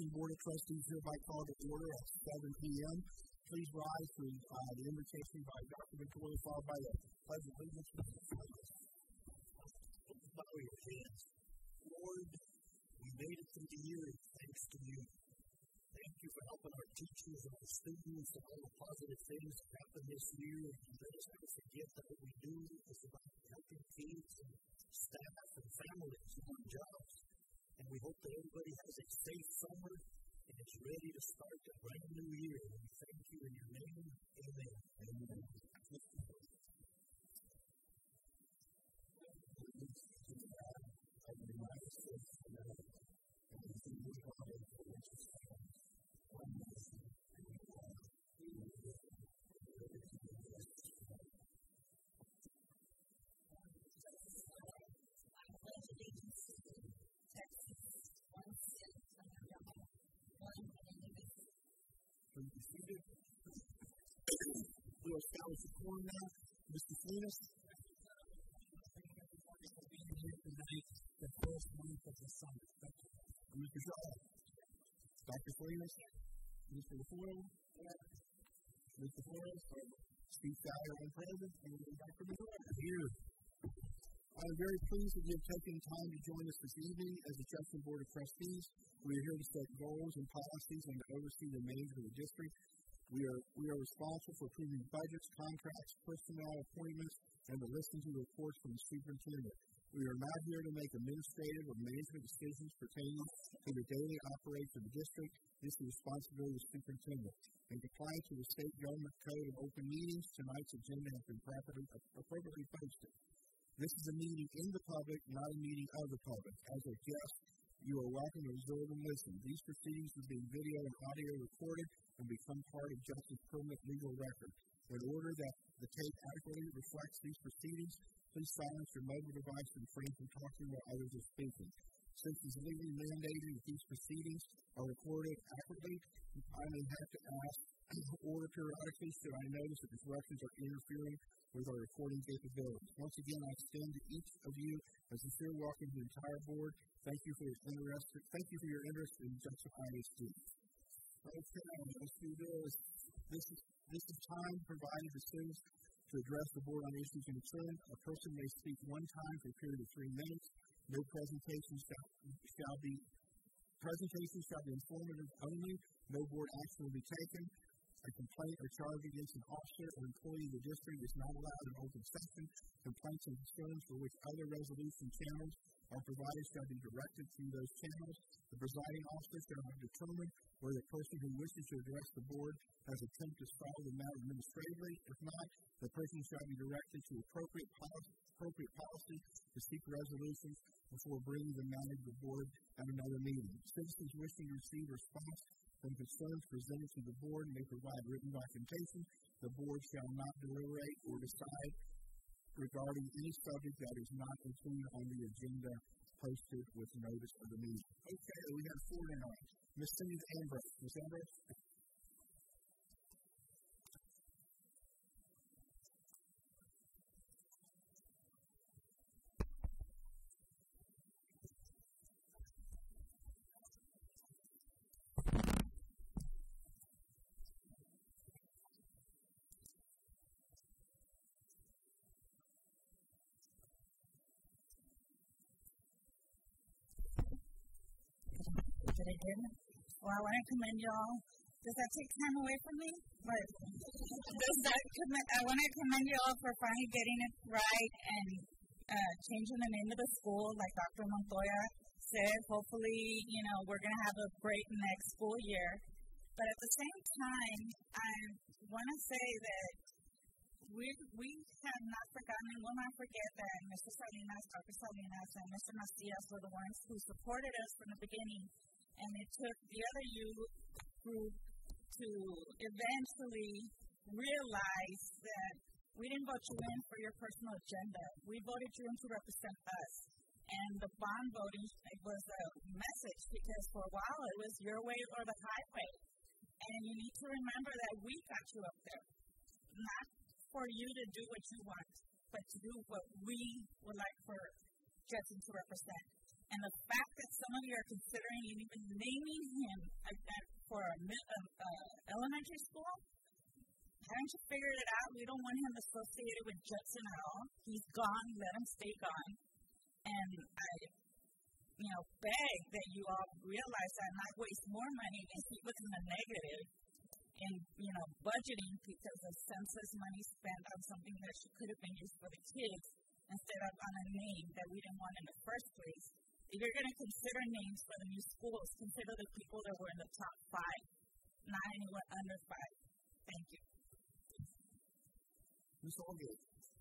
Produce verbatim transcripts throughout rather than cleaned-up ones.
Jefferson Board of Trustees hereby call to order at seven p.m. Please rise for uh, the invitation by Doctor Victoria, followed by the Pledge of Allegiance. Bow your heads. Lord, we made it through the year thanks to you. Thank you for helping our teachers and our students and all the positive things that happened this year. And let us never forget that what we do is about helping kids and staff and families do our jobs. And we hope that everybody has a safe summer and is ready to start a brand new year. And we thank you in your name. Amen. Amen. We will establish the quorum now. Mister Salinas. Here tonight, the first month of the summer. Mister Shaw. Doctor Salinas. Mister LaFoyle. Mister Flores. Steve Schuyler, and President, and Doctor McGuire here. I am very pleased that you have taken time to join us this evening as the Jefferson Board of Trustees. We are here to set goals and policies and to oversee the management of the district. We are we are responsible for approving budgets, contracts, personnel appointments, and to listen to reports from the superintendent. We are not here to make administrative or management decisions pertaining to the daily operation of the district. This is the responsibility of the superintendent. In compliance with the state government code of open meetings, tonight's agenda has been properly, appropriately posted. This is a meeting in the public, not a meeting of the public. As a guest, you are welcome to observe and listen. These proceedings are being video and audio recorded and become part of Justice's permanent legal record. In order that the tape adequately reflects these proceedings, please silence your mobile device and refrain from talking while others are speaking. Since it is legally mandated that these proceedings are recorded accurately, I may have to ask order periodically so I notice that disruptions are interfering with our recording capabilities. Once again, I extend to each of you a sincere welcome to the entire board. Thank you for your interest. Thank you for your interest in Jefferson I S D. Okay, let's do this. This is this is time provided to students to address the board on issues and concerns. A person may speak one time for a period of three minutes. No presentation shall, shall be presentations shall be informative only. No board action will be taken. A complaint or charge against an officer or employee of the district is not allowed in open session. Complaints and concerns for which other resolution channels are provided shall be directed through those channels. The presiding officer shall have determined whether the person who wishes to address the board has attempted to solve the matter administratively. If not, the person shall be directed to appropriate policy, appropriate policy to seek resolutions before bringing the matter to the board at another meeting. Citizens wishing to receive a response from concerns presented to the board may provide written documentation. The board shall not deliberate or decide regarding any subject that is not included on the agenda posted with notice of the meeting. Okay, we have four tonight. Miz Cindy Ambrose. Miz Ambrose? Well, I want to commend y'all. Does that take time away from me? But does that commend, I want to commend y'all for finally getting it right and uh, changing the name of the school, like Doctor Montoya said. Hopefully, you know, we're going to have a great next school year. But at the same time, I want to say that we we have not forgotten and will not forget that Mister Salinas, Doctor Salinas, and Mister Macias were the ones who supported us from the beginning. And it took the other youth group to eventually realize that we didn't vote you in for your personal agenda. We voted you in to represent us. And the bond voting was a message because for a while it was your way or the highway. And you need to remember that we got you up there. Not for you to do what you want, but to do what we would like for Jefferson to represent. And the fact that some of you are considering and even naming him mi- uh, uh, elementary school. Haven't you figured it out? We don't want him associated with Judson at all. He's gone. Let him stay gone. And I, you know, beg that you all realize that, not waste more money and keep us in the negative in, you know, budgeting because of census money spent on something that could have been used for the kids instead of on a name that we didn't want in the first place. If you're going to consider names for the new schools, consider the people that were in the top five, not anyone under five. Thank you. Mister Allgate.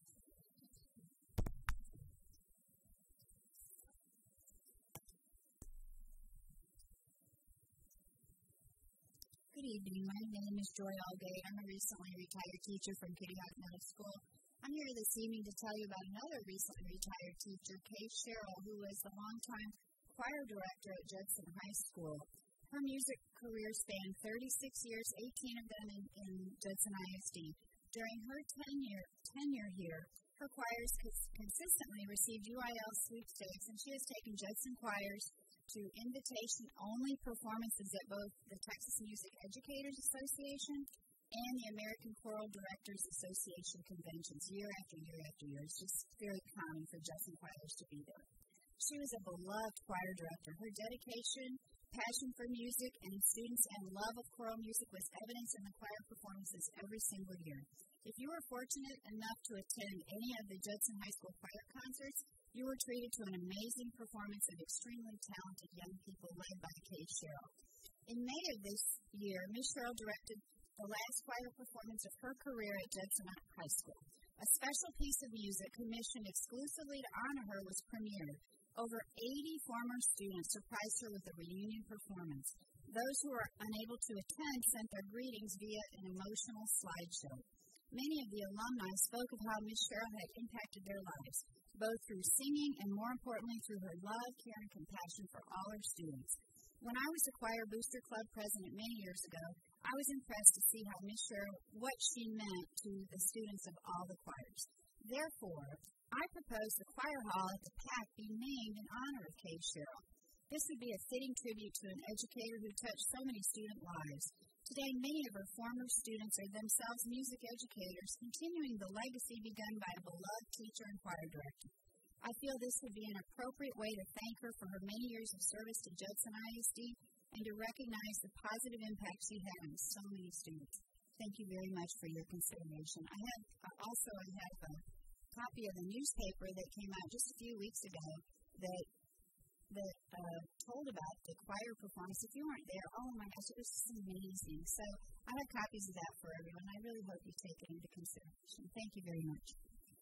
Good evening. My name is Joy Allgate. I'm a recently retired teacher from Kitty Hawk Middle School. I'm here this evening to tell you about another recently retired teacher, Kay Sherrill, who was the longtime choir director at Judson High School. Her music career spanned thirty-six years, eighteen of them in, in Judson I S D. During her tenure, tenure here, her choirs cons- consistently received U I L sweepstakes, and she has taken Judson choirs to invitation-only performances at both the Texas Music Educators Association and the American Choral Directors Association conventions year after year after year. It's just very common for Judson choirs to be there. She was a beloved choir director. Her dedication, passion for music, and students and love of choral music was evidenced in the choir performances every single year. If you were fortunate enough to attend any of the Judson High School choir concerts, you were treated to an amazing performance of extremely talented young people led by Kay Sherrill. In May of this year, Miz Sherrill directed the last choir performance of her career at Judson High School. A special piece of music commissioned exclusively to honor her was premiered. Over eighty former students surprised her with a reunion performance. Those who were unable to attend sent their greetings via an emotional slideshow. Many of the alumni spoke of how Miz Sherrill had impacted their lives, both through singing and, more importantly, through her love, care, and compassion for all her students. When I was the Choir Booster Club president many years ago, I was impressed to see how Miz Sherrill, what she meant to the students of all the choirs. Therefore, I propose the choir hall at the P A C be named in honor of Kay Sherrill. This would be a fitting tribute to an educator who touched so many student lives. Today, many of her former students are themselves music educators, continuing the legacy begun by a beloved teacher and choir director. I feel this would be an appropriate way to thank her for her many years of service to Judson I S D and to recognize the positive impact she had on so many students. Thank you very much for your consideration. I have uh, also I have a copy of the newspaper that came out just a few weeks ago that that uh, told about the choir performance. If you weren't there, oh my gosh, it was just amazing. So I have copies of that for everyone. I really hope you take it into consideration. Thank you very much.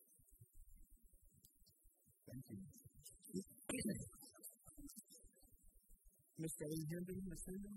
Thank you. Mister Lee Hendon, Miz Hendon.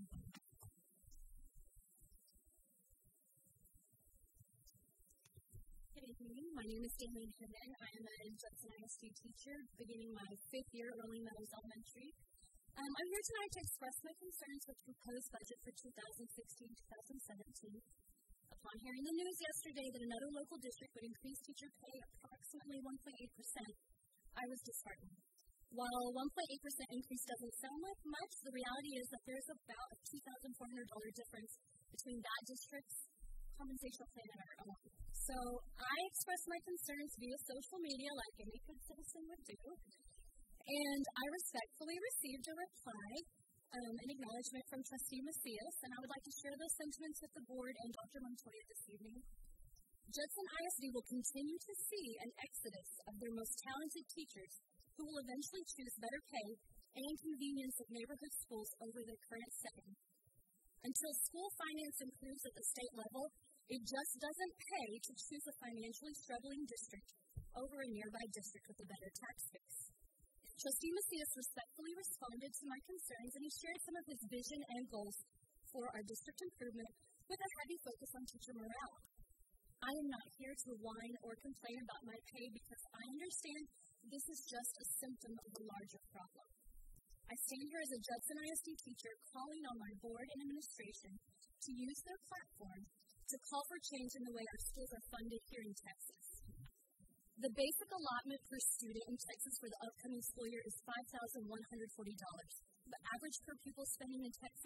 Good evening. My name is Daylene Hendon. I am a Judson I S D teacher, beginning my fifth year at Rolling Meadows Elementary. Um, I'm here tonight to express my concerns with the proposed budget for two thousand sixteen to two thousand seventeen. Upon hearing the news yesterday that another local district would increase teacher pay approximately one point eight percent, I was disheartened. While a one point eight percent increase doesn't sound like much, the reality is that there's about a two thousand four hundred dollars difference between that district's compensation plan and our own. So I expressed my concerns via social media like any good citizen would do, and I respectfully received a reply, um, an acknowledgement from Trustee Macias, and I would like to share those sentiments with the board and Doctor Montoya this evening. Judson I S D will continue to see an exodus of their most talented teachers who will eventually choose better pay and convenience of neighborhood schools over their current setting. Until school finance improves at the state level, it just doesn't pay to choose a financially struggling district over a nearby district with a better tax base. Trustee Macias respectfully responded to my concerns, and he shared some of his vision and goals for our district improvement with a heavy focus on teacher morale. I am not here to whine or complain about my pay because I understand this is just a symptom of a larger problem. I stand here as a Judson I S D teacher calling on my board and administration to use their platform to call for change in the way our schools are funded here in Texas. The basic allotment per student in Texas for the upcoming school year is five thousand one hundred forty dollars. The average per pupil spending in Texas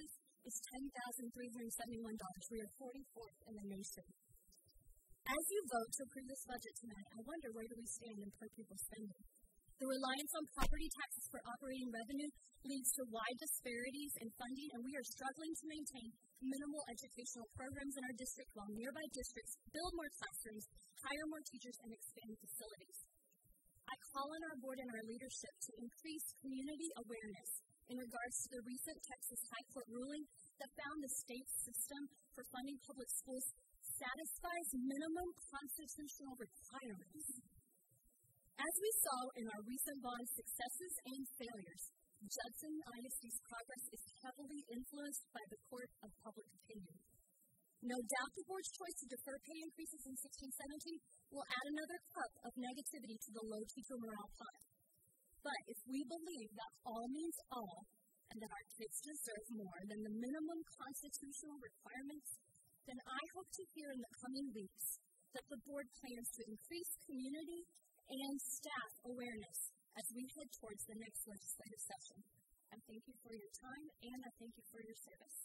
is ten thousand three hundred seventy-one dollars. We are forty-fourth in the nation. As you vote to approve this budget tonight, I wonder where do we stand in per pupil spending? The reliance on property taxes for operating revenue leads to wide disparities in funding, and we are struggling to maintain minimal educational programs in our district while nearby districts build more classrooms, hire more teachers, and expand facilities. I call on our board and our leadership to increase community awareness in regards to the recent Texas High Court ruling that found the state system for funding public schools satisfies minimum constitutional requirements. As we saw in our recent bond successes and failures, Judson I S D's progress is heavily influenced by the court of public opinion. No doubt the board's choice to defer pay increases in sixteen seventeen will add another cup of negativity to the low teacher morale pot. But if we believe that all means all, and that our kids deserve more than the minimum constitutional requirements, then I hope to hear in the coming weeks that the board plans to increase community and staff awareness as we head towards the next legislative session. I thank you for your time, and I thank you for your service.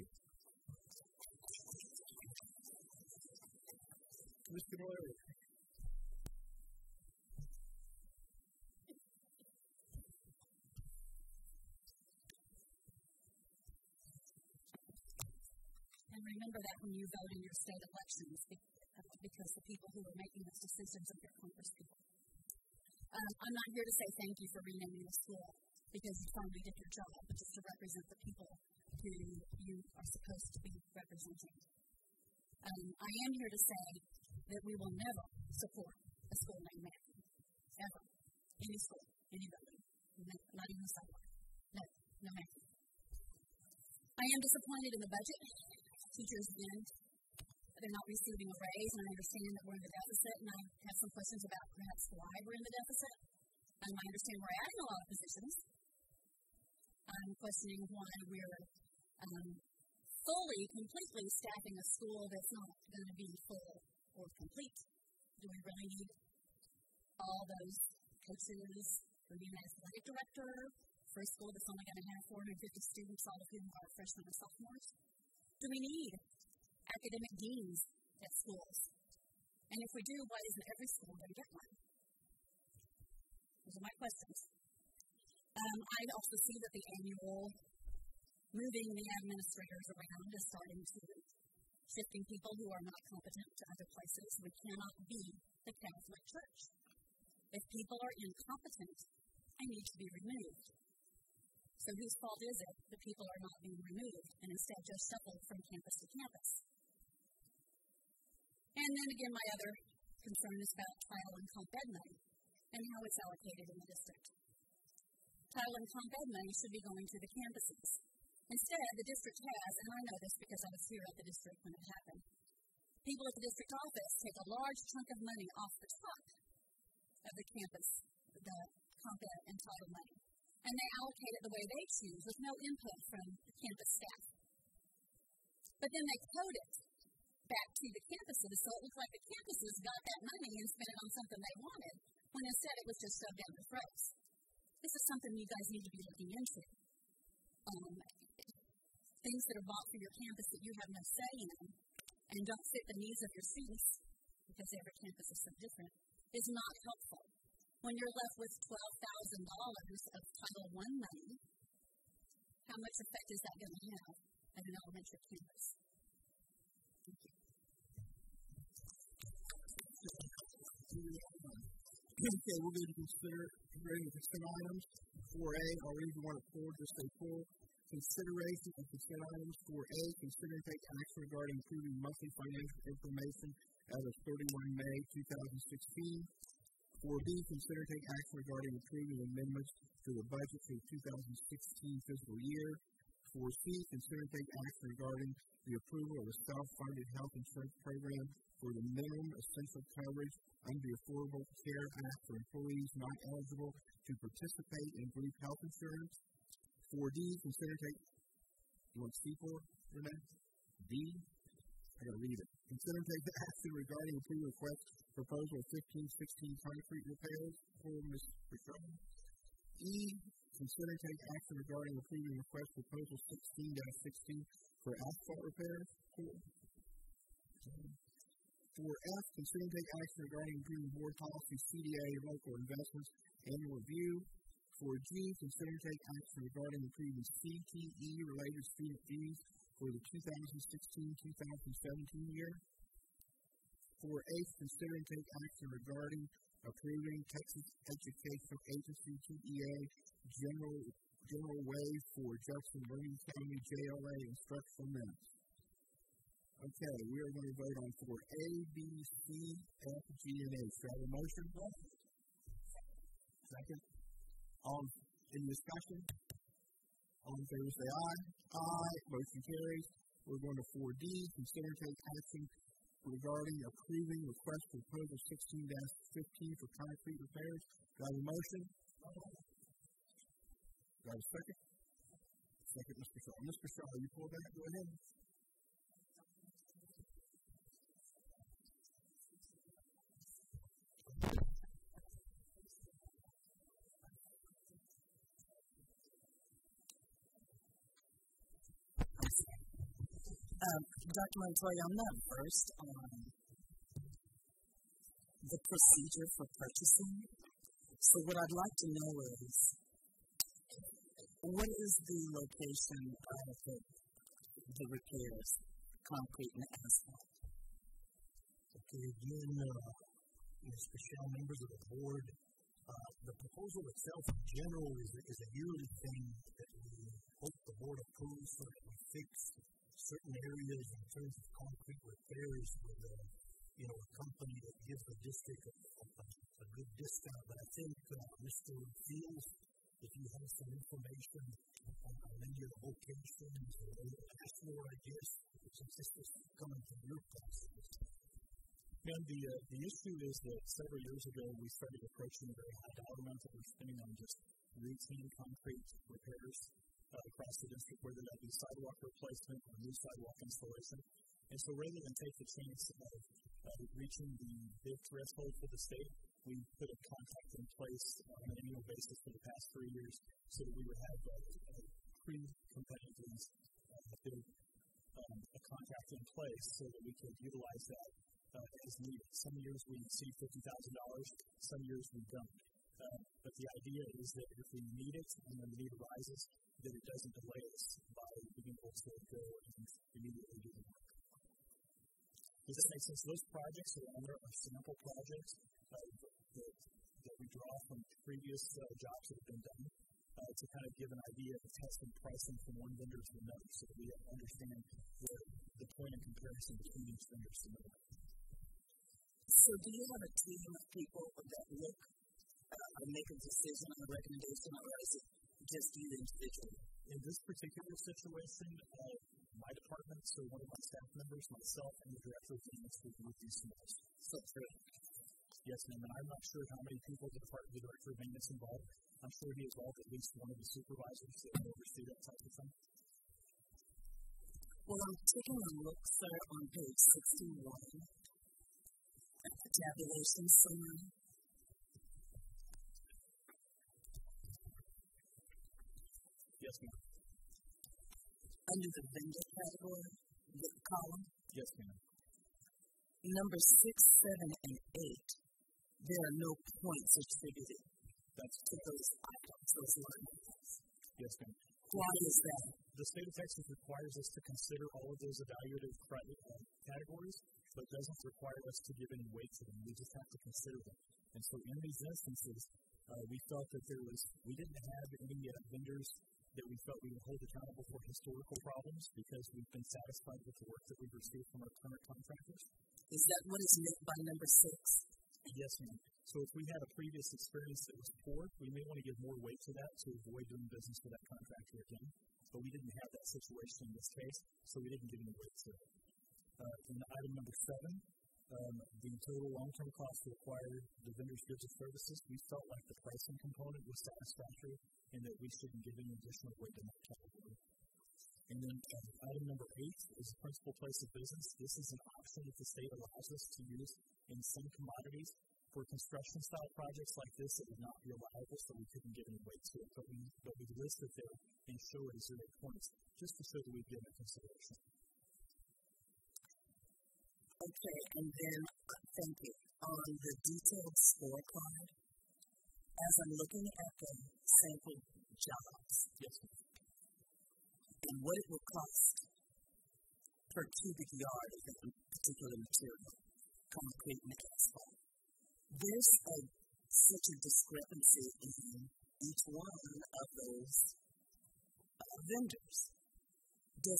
Mister Doyle. And remember that when you vote in your state elections, because the people who are making those decisions are your Congress people. Um, I'm not here to say thank you for renaming the school because you finally did your job, but just to represent the people who you are supposed to be representing. Um, I am here to say that we will never support a school named Matthew. Ever. Any school. Any building. Not even a sidewalk. No. No Matthew. I am disappointed in the budget. Teachers, again, they're not receiving a raise, and I understand that we're in the deficit, and I have some questions about perhaps why we're in the deficit. Um, I understand we're adding a lot of positions. I'm questioning why we're um, fully, completely staffing a school that's not going to be full or complete. Do we really need all those coaches, or need an athletic director for a school that's only going to have four hundred fifty students, all of whom are freshmen and sophomores? Do we need academic deans at schools? And if we do, why isn't every school going to get one? Those are my questions. Um, I also see that the annual moving the administrators around is starting to shifting people who are not competent to other places. We cannot be the Catholic Church. If people are incompetent, they need to be removed. So whose fault is it that people are not being removed and instead just shuffled from campus to campus? And then again, my other concern is about title and comp ed money and how it's allocated in the district. Title and comp ed money should be going to the campuses. Instead, the district has, and I know this because I was here at the district when it happened, people at the district office take a large chunk of money off the top of the campus, the comp ed and title money, and they allocate it the way they choose with no input from the campus staff. But then they code it back to the campuses, so it looks like the campuses got that money and spent it on something they wanted, when instead it was just shoved down their throats. This is something you guys need to be looking into. Um, things that are bought for your campus that you have no say in and don't fit the needs of your students, because every campus is so different, is not helpful. When you're left with twelve thousand dollars of Title one money, how much effect is that going to have at an elementary campus? Thank you. Okay, we're going to consider considering the consent items. four A, I'll read the one at four, just say full. Consideration of consent items. four A, consider and take action regarding approving monthly financial information as of thirty-first of May two thousand sixteen. four B, consider and take action regarding approving amendments to the budget for the two thousand sixteen fiscal year. four C, consider and take action regarding the approval of a self-funded health insurance program for the minimum essential coverage under the Affordable Care Act for employees not eligible to participate in group health insurance. four D, consider and take, you want C four, Renee? D? I gotta read it. Consider and take action regarding approval request proposal of fifteen sixteen concrete repairs for Miz Patrone. E, consider and take action regarding approving request proposal sixteen sixteen for asphalt repairs. four F, consider and take action regarding approving board policy C D A local investments annual review. four G, consider and take action regarding approving C T E related student fees for the two thousand sixteen to two thousand seventeen year. four H, consider and take action regarding approving Texas Educational Agency T E A general general waive for Jackson Williams County J L A instructional minutes. Okay, we are going to vote on for A, B, C, F, G, and H. Do I have a motion? Second. All in discussion? All in favor say aye. Aye. Motion carries. We're going to four D, consider and take action regarding approving request for proposal sixteen fifteen for concrete repairs. Do I have a motion? Do I have a second? Second, Mister Shaw. Mister Shaw, you pull back? Go ahead. Um, Doctor Montoya, I'm not versed on the procedure for purchasing. So what I'd like to know is, what is the location of the, the repairs, concrete and asphalt? Okay, again, uh, Mister Shaw, members of the board, uh, the proposal itself in general is a, is a yearly thing that we hope the board approves so that we fix certain areas in terms of concrete repairs with a, you know, a company that gives the district a, a, a good discount. But I think uh, Mister Fields, if you have some information on any of the locations or ask for, I guess, since this is coming from your process. And the, uh, the issue is that several years ago we started approaching a very high dollar amount that we're spending on just routine concrete repairs uh, across the district, whether that be sidewalk replacement or new sidewalk installation. And so rather than take the chance of uh, reaching the big threshold for the state, we put a contract in place on an annual basis for the past three years so that we would have a, a pre-competitive uh, bid, um, a contract in place so that we could utilize that uh, as needed. Some years we exceed fifty thousand dollars, some years we don't. Uh, but the idea is that if we need it and when the need arises, that it doesn't delay us by being able to go and immediately do the work. Does that make sense? Those projects that are on there are sample projects uh, that, that we draw from previous uh, jobs that have been done uh, to kind of give an idea of testing pricing from one vendor to another so that we understand the, the point of comparison between each vendor to another. So do you have a team of people that look uh, or make a decision on a recommendation, or is it just you individually? In this particular situation, uh, my department, so one of my staff members, myself, and the director of maintenance reviewed these submittals. So three. Yes, ma'am, and I'm not sure how many people the department, the director of maintenance involved. I'm sure he involved at least one of the supervisors that oversee that type of thing. Well, I'm taking a look, sir, on page sixty-one at the tabulation summary. Yes, ma'am. Under the vendor category, the column. Yes, ma'am. Number six, seven, and eight, there are no points attributed That's to those items, those line items. Yes, ma'am. Why is that? The state of Texas requires us to consider all of those evaluative uh, categories, but doesn't require us to give any weight to them. We just have to consider them. And so in these instances, uh, we felt that there was, we didn't have any uh, vendors that we felt we would hold accountable for historical problems because we've been satisfied with the work that we've received from our current contractors. Is that what is meant by number six? Yes, ma'am. So if we had a previous experience that was poor, we may want to give more weight to that to avoid doing business with that contractor again. But we didn't have that situation in this case, so we didn't give any weight to it. Uh, in item number seven, um, the total long-term cost to acquire the vendor's goods or services, we felt like the pricing component was satisfactory and that we shouldn't give any additional weight in that category. And then um, item number eight is the principal place of business. This is an option that the state allows us to use in some commodities For construction style projects like this, it would not be allowable, so we couldn't give any weight to it. But we, but we list it there and show it as zero points, just to show that we've given it consideration. Okay, and then, uh, thank you. On the detailed scorecard, as I'm looking at the sample jobs, yes, and what it will cost per cubic yard of that particular material, concrete and asphalt, there's a, such a discrepancy in each one of those uh, vendors. Does,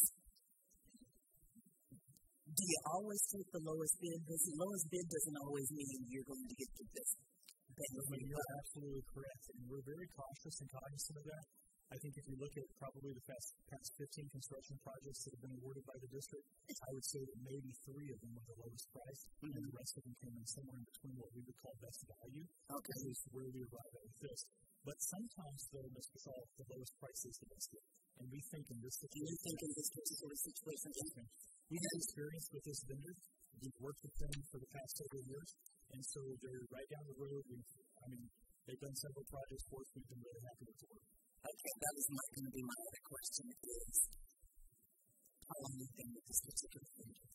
do you always take the lowest bid? Because the lowest bid doesn't always mean you're going to get the best. You're absolutely correct, and we're very cautious and cognizant of that. I think if you look at probably the past, past fifteen construction projects that have been awarded by the district, I would say that maybe three of them were the lowest price, mm-hmm. and the rest of them came in somewhere in between what we would call best value. Okay. That is where we arrive at with this. But sometimes, though, Mister Shaw, the lowest price is the best bid. And we think in this situation, you think in this particular situation, we have experience with this vendor. We've worked with them for the past several years, and so they're right down the road. We've, I mean, they've done several projects for us. We've been really happy with the work. Okay, that was not going to be my other question. Is how long have you been with this particular vendor?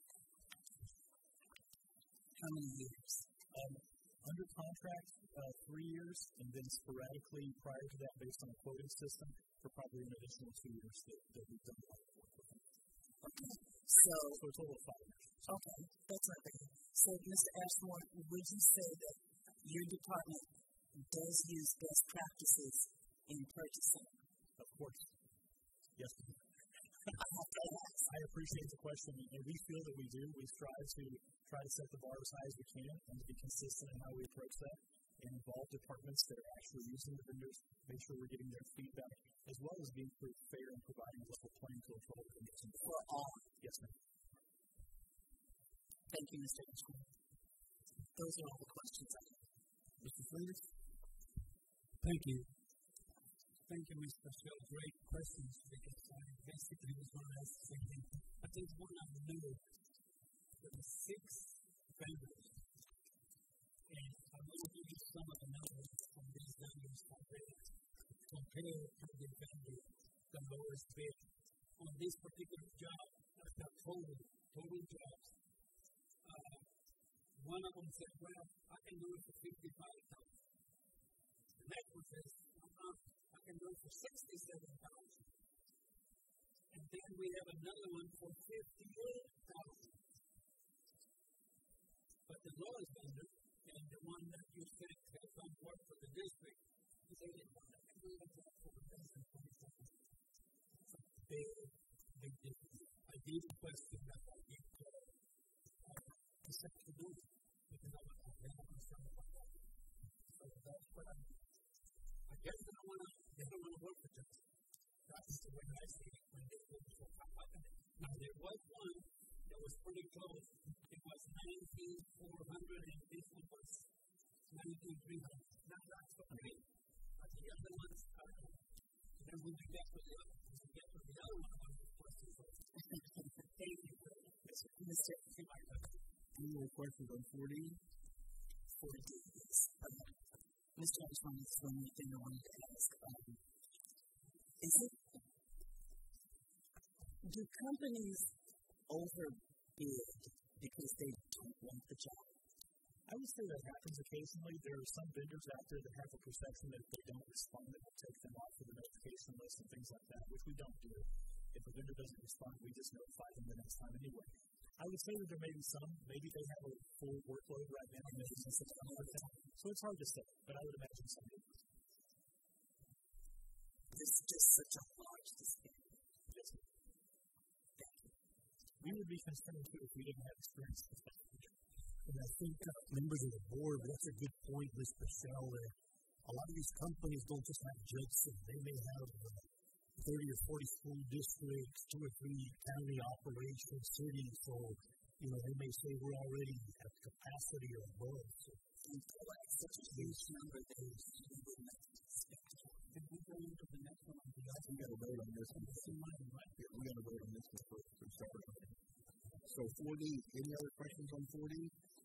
How many years? Um, under contract, uh, three years, and then sporadically prior to that, based on a quoting system, for probably an additional two years that, that we've done a lot of work with them. Okay, so, so a total of five years. Okay, that's right. So, Mister Ashmore, would you say that your department does use best practices in purchasing? Of course. Yes. I appreciate the question, and we feel that we do. We strive to try to set the bar as high as we can and to be consistent in how we approach that and involve departments that are actually using the vendors, make sure we're getting their feedback, as well as being fair and providing a level playing field for all the vendors. For all. Yes, ma'am. Thank you, Mister Ashmore. Those are all the questions I have. Mister Flinders? Thank you. Thank you, Mister Shaw. Great questions, because I basically was going to ask the same thing. But there's one I knew. There were six vendors. And I want to give you some of the numbers from these vendors compared, compared to the vendor, the lowest bid. On this particular job, the total, total jobs, uh, one of them said, well, I can do it for fifty-five thousand dollars. The next one says, uh-huh, I can do it for sixty-seven thousand dollars. And then we have another one for fifty-eight thousand dollars. But the lowest vendor, and the one that you said has done work for the district, they didn't want to do it for one thousand twenty-seven dollars. It's a big, big difference. I did question that I did uh, this afternoon, because I was concerned about that. So that's what I mean. I guess they don't want to, they don't want to work with us. That's the way I see it when they go to a company. Now, there was one that was pretty close. It was nineteen four hundred, and this one was nineteen three hundred. Now, that's okay. But the other ones, I don't know. Then when we get to the other, when we get to the other one, I want to question for thank you. Mister Any more questions on forty? forty, yes. Okay. Mister Ashmore, this is one more thing I wanted to ask. Um, is it, do companies overbid because they don't want the job? I would say that happens occasionally. There are some vendors out there that have a perception that if they don't respond, it will take them off of the notification list and things like that, which we don't do. If a vendor doesn't respond, we just notify them the next time anyway. I would say that there may be some, maybe they have a full workload right now, and maybe it's a hard time. So it's hard to say, but I would imagine some do. This is just such a large disparity. Yes, ma'am. Thank you. We would be concerned too if we didn't have experience with that. And I think uh, members of the board, that's a good point, Mister Shaw. A lot of these companies don't just have Judson. They may have uh, thirty or forty school districts, two or three county operations, cities. So, you know, they may say we're already at capacity or above. So, and collect such a huge number that you wouldn't expect. Can we go into the next one? We got to vote on this one. We got to vote on this one first. So forty, any other questions on forty?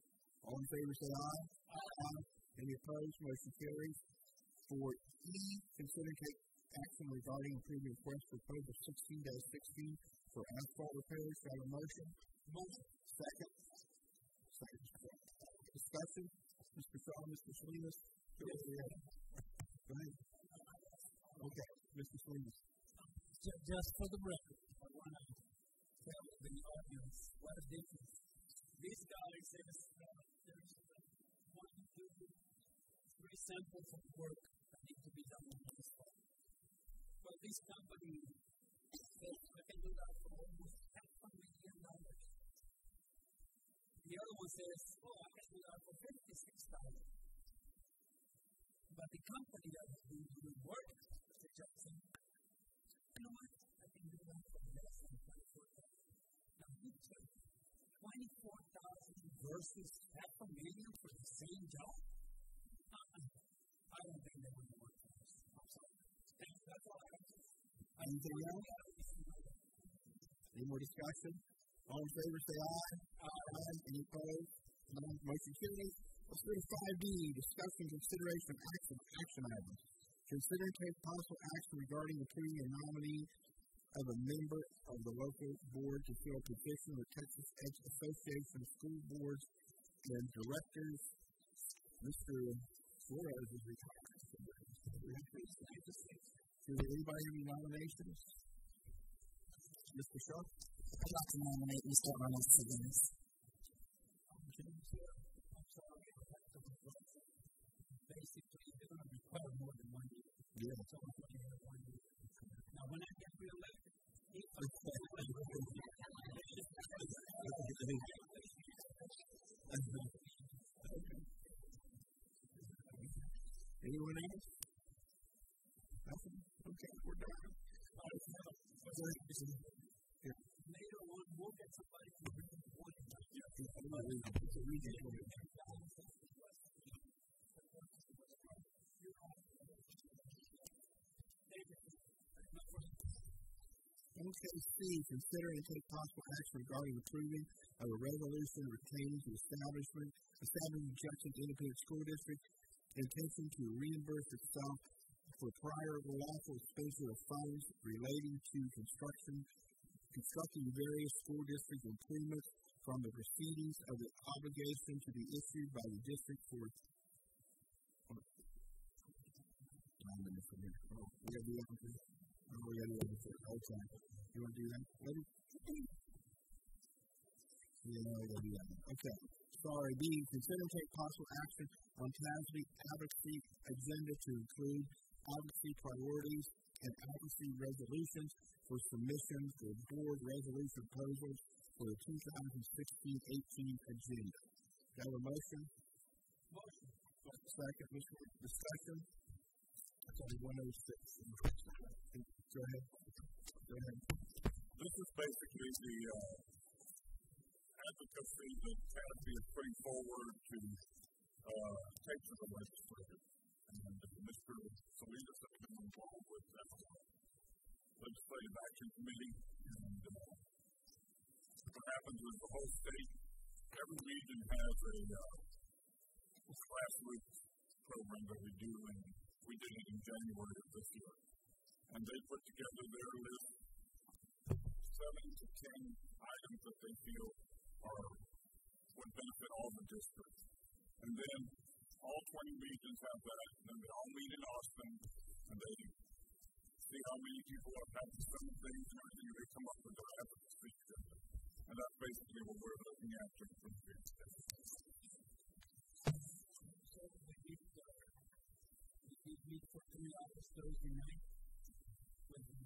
All in favor say aye. Aye. Any opposed? Motion carries. For E, consider and take action regarding approving request for proposal sixteen dash sixteen for asphalt repairs. Do I have a motion? Motion. Second. Second. Discussion. Mister Shaw, Mister Salinas. Go ahead. Okay, Mister Salinas. Just for the record, I want to tell the audience what a difference. These guys, there's, uh, there's one, two, three samples of work that need to be done on this spot. But this company says I can do that for almost half a million dollars. The other one says, oh, I can do that for fifty-six thousand dollars. But the company that is doing the work, Mister Jackson, you know what? I can do that for less than twenty-four thousand dollars. Now, you take twenty-four thousand dollars versus half a million for the same job? Uh-uh. I don't think they're going to work for us. I'm sorry. That's all I have to say. Anything else? Any more discussion? All in favor say aye. Aye. Any opposed? No. Motion carries. Let's go to five D, discussion, consideration, of action, action items. Consider and take possible action regarding approving a nominee of a member of the local board to fill a position with Texas Association of School Boards and Directors. Mister Flores is retired. Do anybody have any nominations? Mister Shaw? I'd like to nominate Mister Arnold Salinas. Basically, they're going to require more than one year. Yeah. So I'm going to have one year. Now, when I get reelected, if I anyone else? Nothing? Okay, we're done. Later on, we'll get somebody from Region one. Okay, C, consider and take possible action regarding approving of a resolution retaining the establishment, establishing Jackson Independent School District intention to reimburse itself for prior lawful expenditure of funds relating to construction, constructing various school district improvements from the proceedings of the obligation to be issued by the district for. Oh, we gotta do that one too. Oh, we gotta do that one too. Okay. You want to do that? Ready? Yeah, we gotta do that one. Okay. Sorry. B, consider and take possible action on TASB advocacy agenda to include advocacy priorities and advocacy resolutions for submission for board resolution proposals for the two thousand sixteen eighteen agenda. Do you have a motion? Motion. Second, discussion. That's only one oh six. Go ahead. Go ahead. This is basically the uh, advocacy that T A S B is putting forward to uh, take to the legislature. And uh, Mister Salinas has been involved with that uh, legislative action committee. And uh, what happens is the whole state, every region has a uh, grassroots program that we do, and we did it in January of this year. And they put together their list, seven to ten items that they feel are would benefit all the districts. And then all twenty regions have that, and then they all meet in Austin, and they see how many people have had the same things and everything, and they come up with their advocacy agenda. And that's basically what we're looking at to improve the We meet for three hours Thursday night with the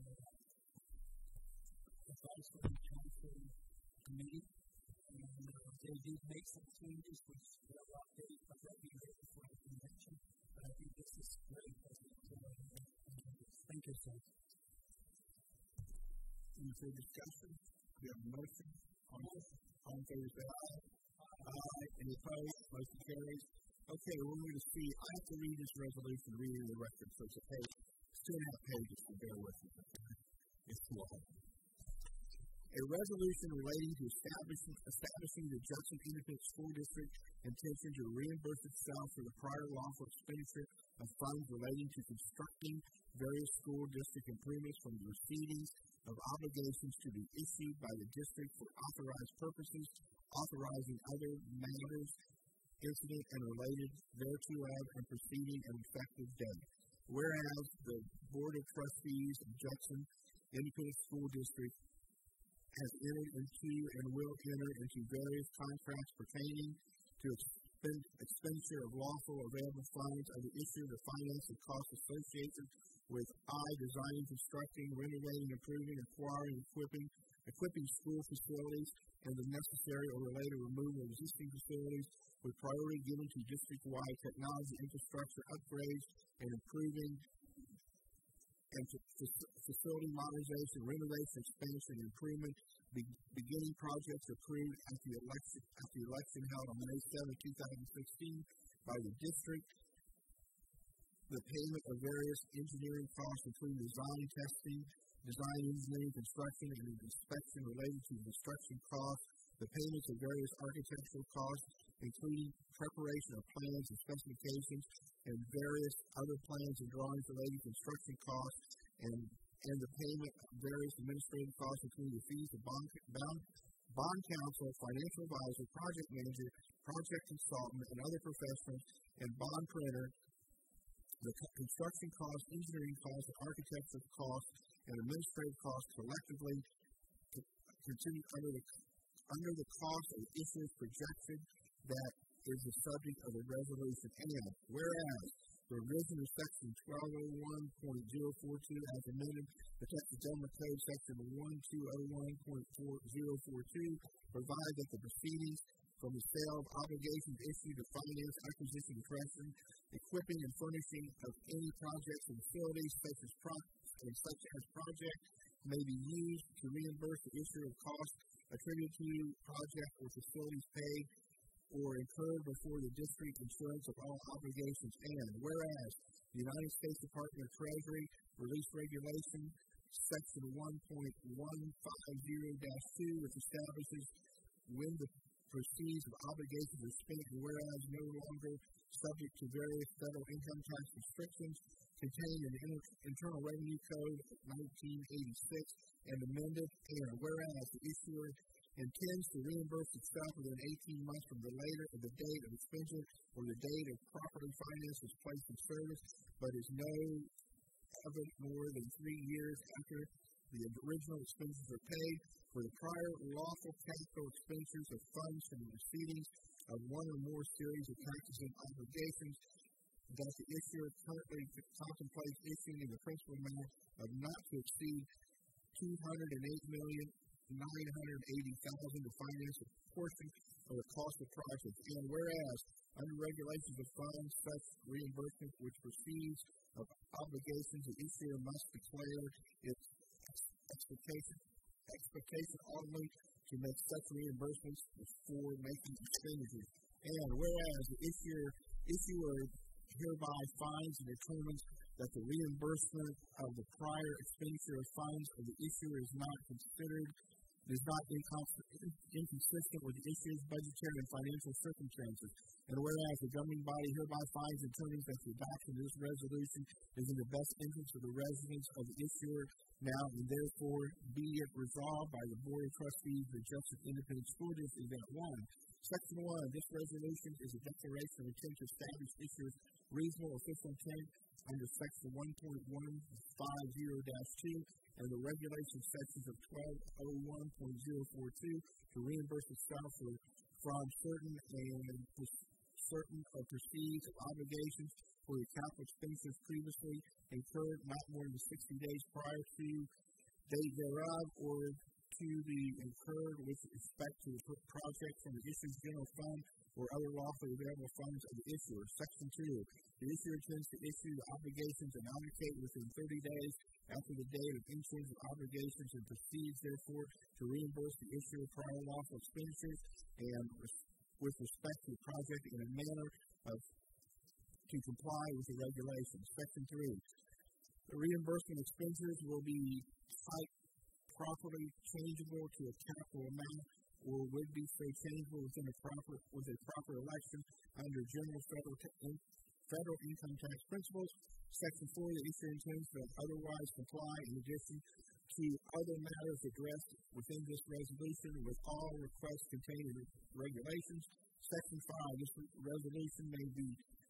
advisory council committee, and uh, they did make some changes which will update but they'll be ready for the convention. But I think this is great as we go ahead. Thank you, sir. Any further discussion? We have a motion. All in favor say aye. Aye. Any opposed? Motion carries. Okay, we're going to see. I have to read this resolution, read it in the record, so it's a page. It's two and a half pages, so bear with me. It's long. A resolution relating to establishing, establishing the Judson Independent School District intention to reimburse itself for the prior lawful expenditure of funds relating to constructing various school district improvements from the proceedings of obligations to be issued by the district for authorized purposes, authorizing other matters incident and related thereto, and proceeding an effective date. Whereas the Board of Trustees of Judson Independent School District has entered into and will enter into various contracts pertaining to expend- expenditure of lawful available funds of the issue of the finance and costs associated with I, designing, constructing, renovating, improving, acquiring, equipping, equipping school facilities, and the necessary or related removal of existing facilities, with priority given to district-wide technology infrastructure upgrades and improving and facility modernization, renovation, expansion, and improvement, be- beginning projects approved at the election at the election held on May seventh, two thousand sixteen by the district. The payment of various engineering costs, including design, testing, design, engineering, construction, and inspection related to construction costs, the payments of various architectural costs, including preparation of plans and specifications, and various other plans and drawings related to construction costs, and, and the payment of various administrative costs, including the fees of bond, bond, bond counsel, financial advisor, project manager, project consultant, and other professionals, and bond printer. The construction costs, engineering costs, and architectural costs, and administrative costs collectively continue under the under the cost of issues projection that is the subject of the resolution. And whereas the revision of section twelve oh one point oh four two as amended, the Texas Government Code section twelve oh one point oh four two provide that the proceedings from the sale of obligations issued to finance, acquisition, correction, equipping, and furnishing of any projects and facilities such as, pro- such as project may be used to reimburse the issuer of costs attributed to project or facilities paid or incurred before the district insurance of all obligations. And whereas the United States Department of Treasury released regulation section one point one five oh dash two, which establishes when the proceeds of obligations are spent, and whereas no longer subject to various federal income tax restrictions contained in the Inter- Internal Revenue Code of nineteen eighty-six and amended, and whereas the issuer intends to reimburse itself within eighteen months from the later of the date of expenditure or the date of property finance was placed in service, but is no ever more than three years after the original expenditures are paid for the prior lawful capital expenditures of funds from the proceedings of one or more series of taxes and obligations that the issuer currently contemplates issuing in the principal amount of not to exceed two hundred eight million nine hundred eighty thousand dollars to finance a portion of the cost of projects. And whereas under regulations of funds, such reimbursement which proceeds of obligations, the issuer must declare its expectation expectation only to make such reimbursements before making expenditures. And whereas the issuer issuer hereby finds and determines that the reimbursement of the prior expenditure of funds of the issuer is not considered is not inconsistent with the issuer's budgetary and financial circumstances. And whereas the governing body hereby finds and determines that the adoption of this resolution is in the best interest of the residents of the issuer now, and therefore be it resolved by the Board of Trustees of the Judson Independent School District that one, Section one, this resolution is a declaration of intent to establish issuer's reasonable official intent under Section one point one five oh dash two and the regulation sections of twelve oh one point oh four two to reimburse itself for, from certain and certain of proceeds of obligations for the capital expenditures previously incurred not more than sixty days prior to date thereof, or to be incurred with respect to the project from the issuer's general fund or other lawfully available funds of the issuer. Section two, the issuer intends to issue the obligations and allocate within thirty days after the date of issuance of obligations and proceeds, therefore, to reimburse the issuer prior lawful expenditures and with respect to the project in a manner of to comply with the regulations. Section three, the reimbursement expenditures will be type properly changeable to a capital amount or would be so changeable within a proper with a proper election under general federal ta- federal income tax principles. Section four, the issuer intends to otherwise comply in addition to other matters addressed within this resolution with all requests contained in the regulations. Section five, this resolution may be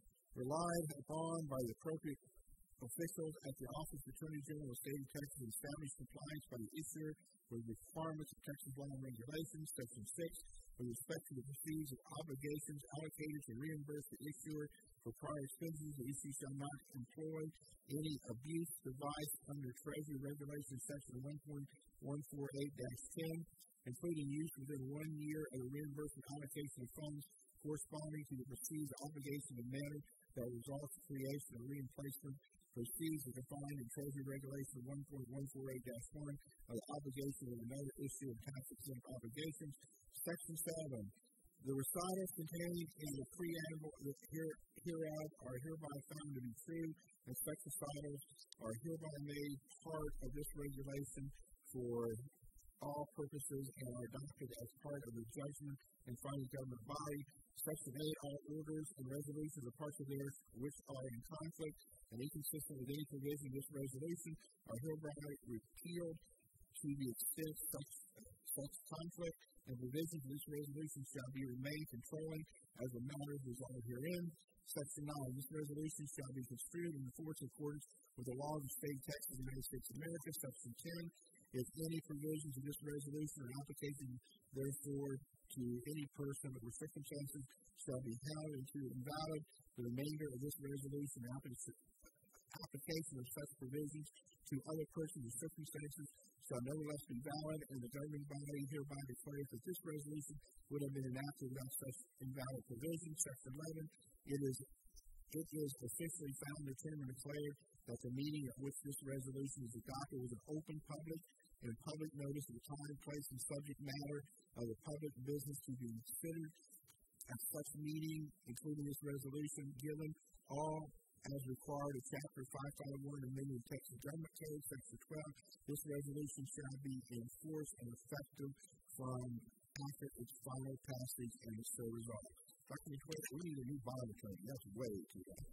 relied upon by the appropriate officials at the Office of Attorney General of the State of Texas to establish compliance by the issuer with the requirements of Texas law and regulations. Section six, with respect to the fees and obligations allocated to reimburse the issuer for prior expenses, the issuer shall not employ any abuse device under Treasury Regulations Section one point one four eight dash ten, including use within one year of the reimbursement allocation of funds corresponding to the perceived obligation in manner that results in creation or reemplacement. Proceeds are defined in Treasury Regulation one point one four eight dash one of the obligation of another issue of tax-exempt obligations. Section seven. The recitals contained in the preamble here, hereof are hereby found to be true, and such recitals are hereby made part of this regulation for all purposes and are adopted as part of the judgment and final government body. Section eight, all orders and resolutions or parts of theirs which are in conflict and inconsistent with any provision of this resolution are hereby repealed to the extent such, such conflict and provisions of this resolution shall be remain controlling as the matters resolved herein. Section nine, this resolution shall be construed and enforced in accordance with the laws of the state of Texas, United States of America. Section ten, if any provisions of this resolution or application, therefore, to any person or circumstances shall be held into invalid, the remainder of this resolution or application of such provisions to other persons or circumstances shall nevertheless be valid, and the governing body hereby declares that this resolution would have been enacted without such invalid provisions. Section eleven, it is It is officially found, determined, and declared that the meeting at which this resolution is adopted was an open public and public notice of the time, place, and subject matter of the public business to be considered at such meeting, including this resolution, given all as required of Chapter five fifty-one of the Minneapolis, Texas Government Code, Section twelve. This resolution shall be enforced and effective from after its final passage and is so resolved. Doctor McQuaid, we need a new Bible training. That's way too long.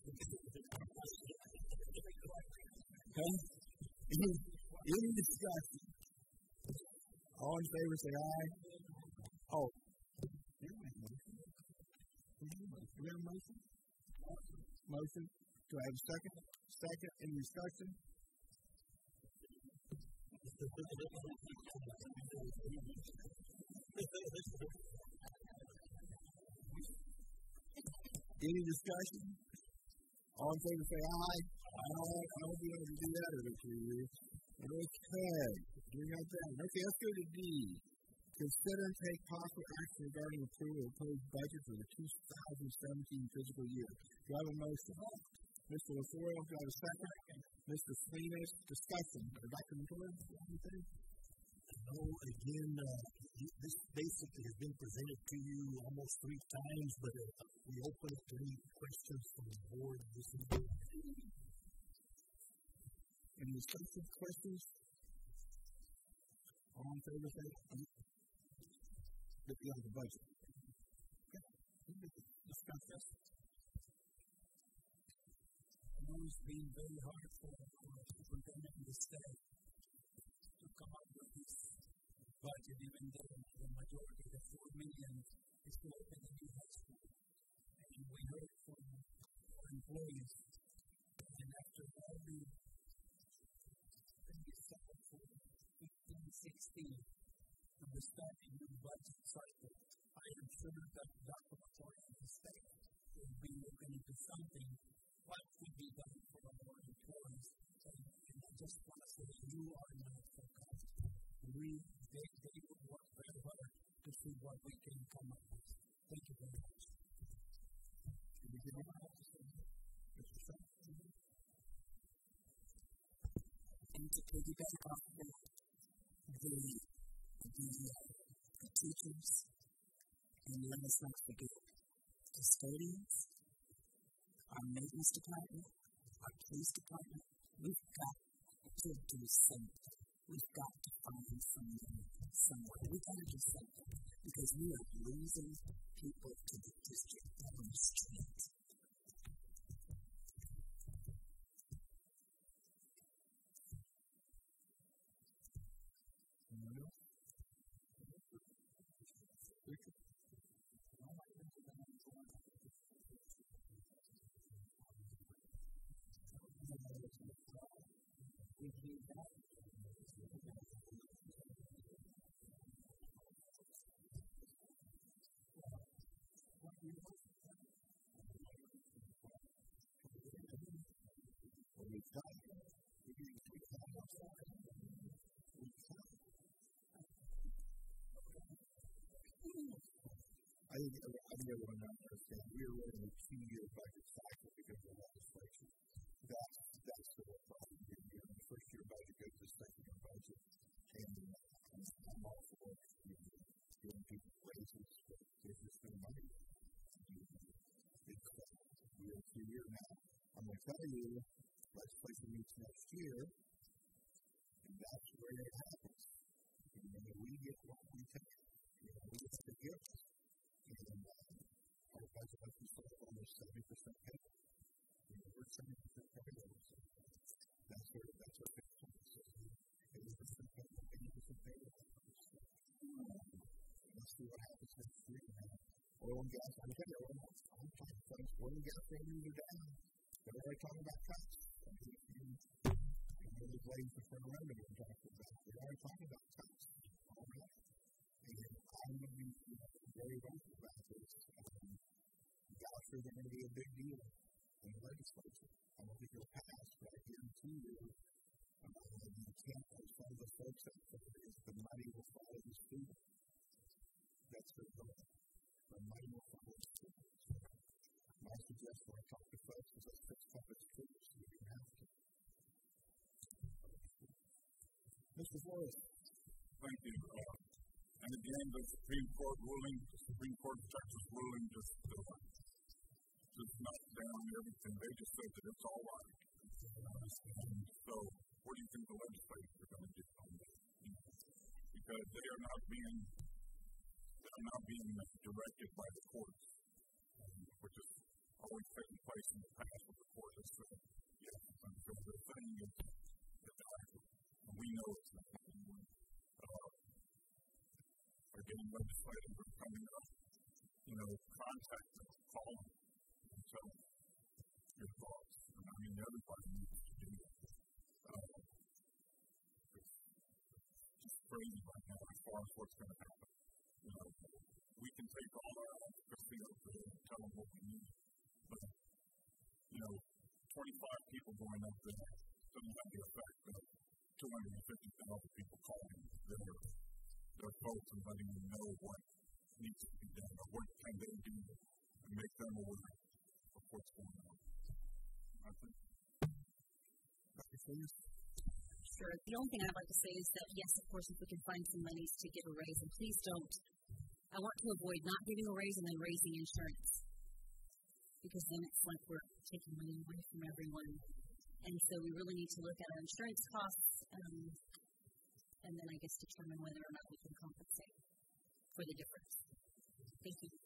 Okay? Any, any discussion? All in favor, say aye. Oh. Do we have a motion? Motion. Do I have a second? Second. Any discussion? Any discussion? All in favor say aye. Aye. I won't be able to do that every two years. Okay. We got that. Okay, let's go to D. Consider and take possible action regarding approval of proposed budget for the two thousand seventeen fiscal year. Do I have a motion? Mister LaFleur, do I have a second? Mister Salinas, discussion. Doctor McClure, anything? No, again, uh, this basically has been presented to you almost three times, but uh, we open it to any questions from the board. This is any discussion, questions? All in favor, say aye. But you have the budget. Okay. Discuss this. It's been very hard for the superintendent in the state to come up with this budget, even though the majority, the four million, is to open a new high school. And we heard from our employees, and after all the things set for fifteen, sixteen, and the starting new budget cycle, I am sure that Doctor McCoy and the state will be looking into something. What could be done for our employees? And, and I just want to say, you are not forgotten. We, they, they will work very hard to see what we can come up with. Thank you very much. And to piggyback off of that, the, the, uh, the teachers, and let us not forget custodians, our maintenance department, our police department, we've got to do something. We've got to find something somewhere. We've got to do something because we are losing people to the district on the street. I think, I think everyone understands we are in a two-year budget cycle because of legislation. That's, that's the real problem. You know, the first year budget goes to the second year budget. And I'm all for you know, giving people raises, but there's just no money. It's, uh, we're in two years now. I'm going to tell you, legislation meets next year, and that's where it happens. You know, we get what we take. You know, we get the gifts. And uh, our budget has been sort of almost seventy percent paid. You know, we're seventy percent paid. So that's where that's where it comes from. eighty percent paid, eighty percent paid. Let's see what happens next year. Oil and gas, I'm telling you, I'm talking about oil and gas revenues are down. They're already talking about cuts. I mean, they're just waiting for some revenue to talk about. They're already talking about cuts. All right. And I'm going to be you know, very vocal about this. Um, vouchers are going to be a big deal in the legislature. I don't think it'll pass, but I guarantee you uh, the intent of some of the folks out there is the money will follow the student. That's their goal. The money will follow the student. My suggestion when I talk to folks is let's fix public schools so we can have to. Mister Flores. Thank you. Uh, And again, the Supreme Court ruling, the Supreme Court of Texas ruling just, uh, just knocked down everything. They just said that it's all right. And so, what do you think the legislators are going to do on that? Because they are not being, they are not being directed by the courts, um, which is always taking place in the past with the court has said, yes, it's unfair. The thing is, it's accurate. And we know it's not going uh, are getting legislators are coming up, you know, contact them, call them, and tell them your thoughts. And I mean, everybody needs to do that. Uh, it's just crazy right now as far as what's going to happen. You know, we can take all our advocacy up there and tell them what we need. But, you know, twenty-five people going up there doesn't have the effect of two hundred fifty thousand people calling their their folks and letting them know what needs to be done or what can they do to make them aware of what's going on. I think. Doctor Fleas? Sure. The only thing I'd like to say is that, yes, of course, if we can find some monies to give a raise, and please don't. I want to avoid not giving a raise and then raising insurance, because then it's like we're taking money away from everyone. And so we really need to look at our insurance costs um, and then I guess determine whether or not we can compensate for the difference. Thank you.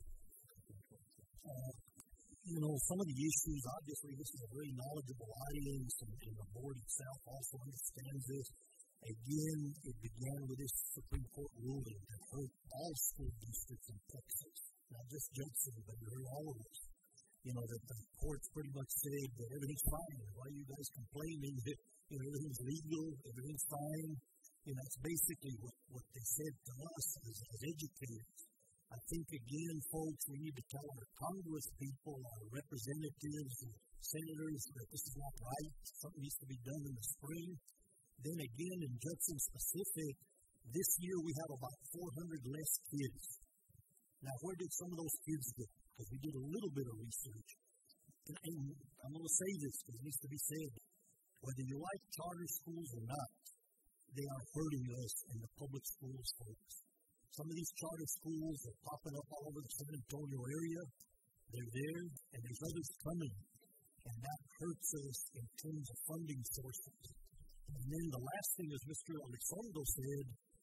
Uh, you know, some of the issues, obviously, this is a very knowledgeable audience, and, and the board itself also understands this. Again, it began with this Supreme Court ruling that hurt all school districts in Texas, not just Judson, but it hurt all of us. You know, that the courts pretty much said that everything's fine. Why are you guys complaining that, you know, everything's legal, everything's fine? You know, that's basically what, what they said to us as, as educators. I think, again, folks, we need to tell our Congress people, our representatives, and senators that this is not right. Something needs to be done in the spring. Then again, in Judson specific, this year we have about four hundred less kids. Now, where did some of those kids go? Because we did a little bit of research. And, and I'm going to say this because it needs to be said. Whether you like charter schools or not, they are hurting us in the public schools, folks. Some of these charter schools are popping up all over the San Antonio area. They're there, and there's others coming. And that hurts us in terms of funding sources. And then the last thing, as Mister Elizondo said,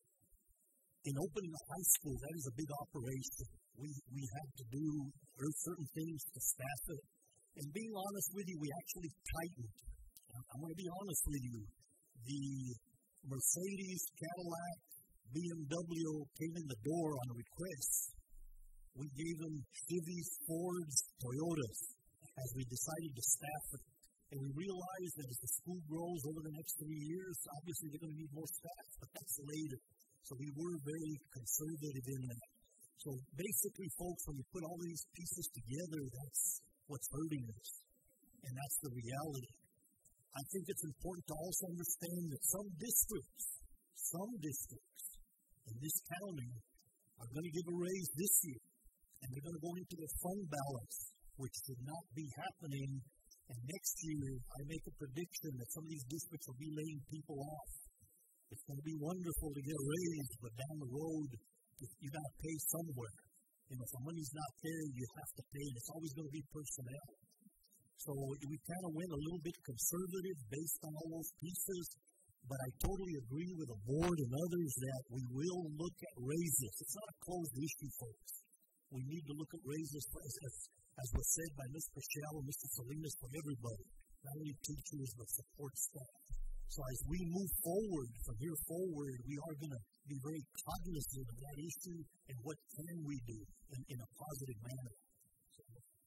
in opening a high school, that is a big operation. We we have to do there's certain things to staff it. And being honest with you, we actually tightened. I'm going to be honest with you. The Mercedes, Cadillac, B M W came in the door on a request. We gave them Chevys, Fords, Toyotas as we decided to staff it. And we realized that as the school grows over the next three years, obviously they're going to need more staff, but that's later. So we were very conservative in that. So basically, folks, when you put all these pieces together, that's what's hurting us. And that's the reality. I think it's important to also understand that some districts, some districts in this county are going to give a raise this year. And they're going to go into the fund balance, which should not be happening. And next year, I make a prediction that some of these districts will be laying people off. It's going to be wonderful to get a raise, but down the road, you got to pay somewhere. You know, if the money's not there, you have to pay, and it's always going to be personnel. So we kind of went a little bit conservative based on all those pieces, but I totally agree with the board and others that we will look at raises. It's not a closed issue, folks. We need to look at raises, as, as was said by Mister Shell and Mister Salinas, for everybody, not only teachers, but support staff. So as we move forward, from here forward, we are going to be very cognizant of that issue and what can we do in, in a positive manner. So,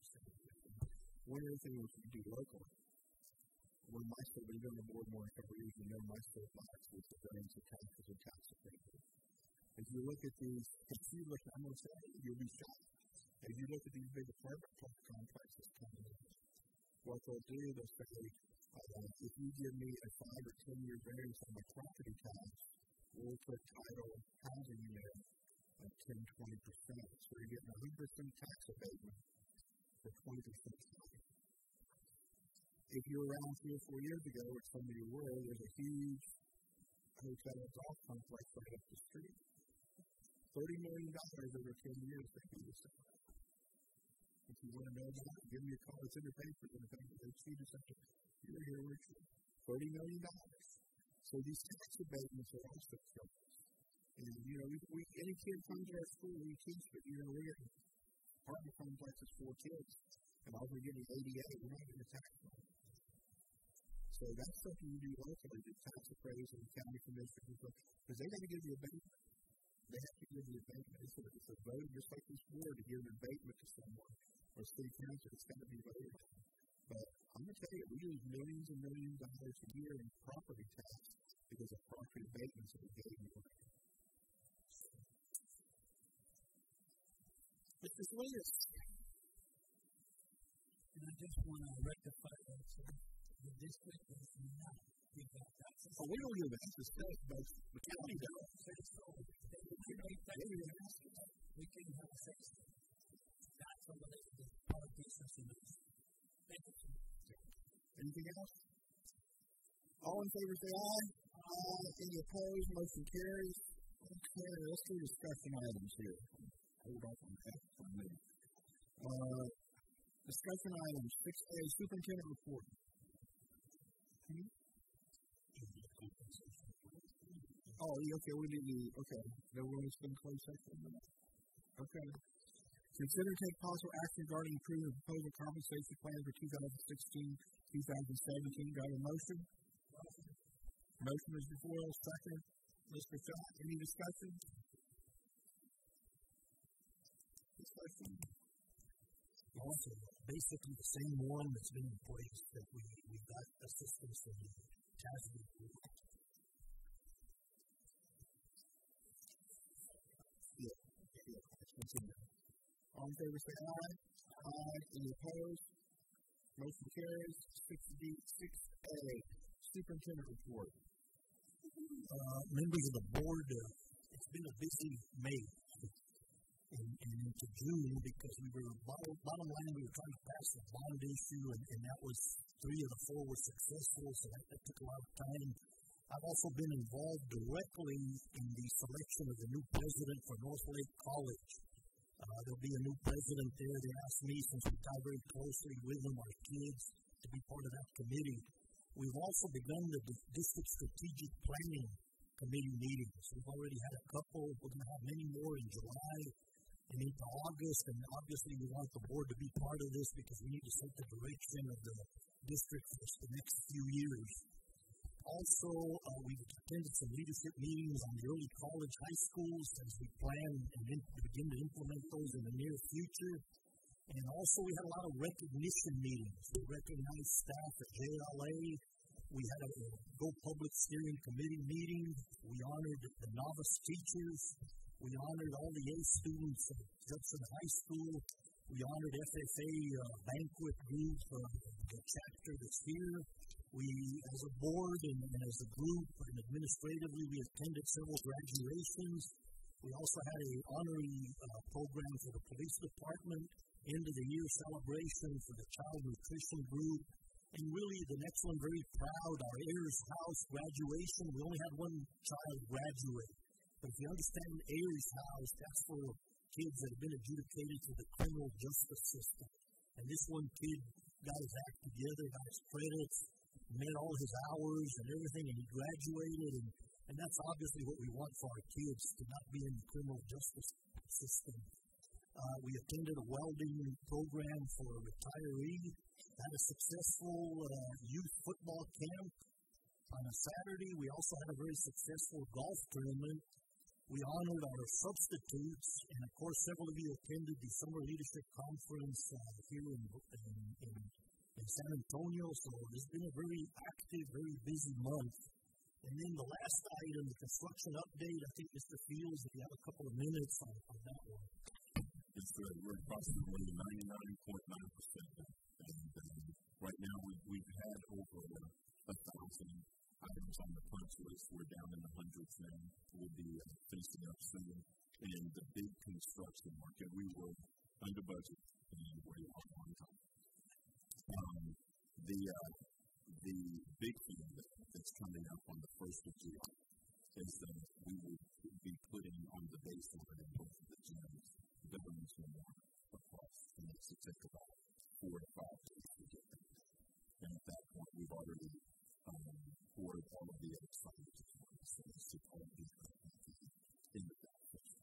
one of the things we do locally, when my school, we've been on the board more than a couple of years, and know my school box with the variance of taxes and tax appraisal. If you look at these, if you look, I'm going to say, you'll be shocked. If you look at these big apartment complexes coming in, what they'll do, they'll say, uh, if you give me a five or ten year variance on my property tax, we'll put title housing unit at ten, twenty percent. So you're getting one hundred percent tax abatement for twenty percent time. If you're around three or four years ago, which some of you were, there's a huge hotel and golf complex right up the street. thirty million dollars over ten years they do this. If you want to know about it, give me a call. It's in the paper. In the paper. They see this after you're here virtually. thirty million dollars. So these tax abatements are also trouble. And, you know, we, we, any kid comes to our school, we teach, but, you know, we're in apartment complexes for kids. And all we're getting eighty-eight, we're not getting a tax money. So that's something you do locally, the tax appraisal and county commissioners, because they got to give you a abatement. They have to give you a abatement. It's a, it's a vote, just like this board, to give an abatement to someone. Or city council, it's got to be voted on. But I'm going to tell you, we lose millions and millions of dollars a year in property tax because of property abatements that we gave you. Mister Salinas. And I just want to rectify that. So the district does not give that taxes. Oh, we don't give access to it, but the county does. So we can have a sex. That's all related to politicians and this. Thank you. Anything else? All in favor say aye. Aye. Any opposed? Motion carries. Okay, let's do discussion items here. Hold off on that for a minute. Uh, discussion items. six A, Superintendent Report. Hmm? Oh, yeah, okay, we need to, okay. No one's been closed section on that? Okay. Consider and take possible action regarding approving the proposal compensation plan for two thousand sixteen to two thousand seventeen. Do I have a motion? Motion. Motion is before us. Second. Mister Scott, any discussion? Discussion. Also, basically the same one that's been in place that we, we got assistance from the T A S B group. Yeah. Yeah. Continue. All in favor say aye. Aye. Any opposed? Motion carries. six D, six A, Superintendent Report. Uh, members of the board, uh, it's been a busy May and, and into June because we were, bottom, bottom line, we were trying to pass the bond issue, and, and that was, three of the four were successful, so that, that took a lot of time. I've also been involved directly in the selection of the new president for Northlake College. Uh, there'll be a new president there. They asked me, since we tie very closely with them, our kids, to be part of that committee. We've also begun the di- district strategic planning committee meetings. We've already had a couple. We're going to have many more in July and into August, and obviously we want the board to be part of this because we need to set the direction of the district for the next few years. Also, uh, we've attended some leadership meetings on the early college, high schools as we plan and in, begin to implement those in the near future. And also, we had a lot of recognition meetings. We recognized staff at J L A. We had a, a Go Public Steering Committee meeting. We honored the novice teachers. We honored all the A students at Judson High School. We honored F F A uh, banquet group, uh, the chapter that's here. We, as a board and, and as a group and administratively, we attended several graduations. We also had a honorary uh, program for the police department, end of the year celebration for the child nutrition group. And really, the next one, very proud, our Ayers House graduation. We only had one child graduate. But if you understand Ayers House, that's for kids that have been adjudicated to the criminal justice system. And this one kid got his act together, got his credits, met all his hours and everything, and he graduated. And, and that's obviously what we want for our kids, to not be in the criminal justice system. Uh, we attended a welding program for a retiree, had a successful uh, youth football camp on a Saturday. We also had a very successful golf tournament. We honored our substitutes, and of course, several of you attended the Summer Leadership Conference uh, here in, in, in, in San Antonio. So it's been a very active, very busy month. And then the last item, the construction update. I think, Mister Fields, if you have a couple of minutes on, on that one. It's uh, we're approximately ninety-nine point nine percent. And um, right now, we've, we've had over a thousand items on the punch list. We're down in the hundreds now. We'll be uh, finishing up soon. And the big construction market, we were under budget and we're on time. Um, the uh, the big thing that, that's coming up on the first of July is that we will be putting on the baseline in both of the gyms buildings and water across. And it should take about four to five days to get there. And at that point, we've already um, ordered all of the outside supplies. So it should all be in the back.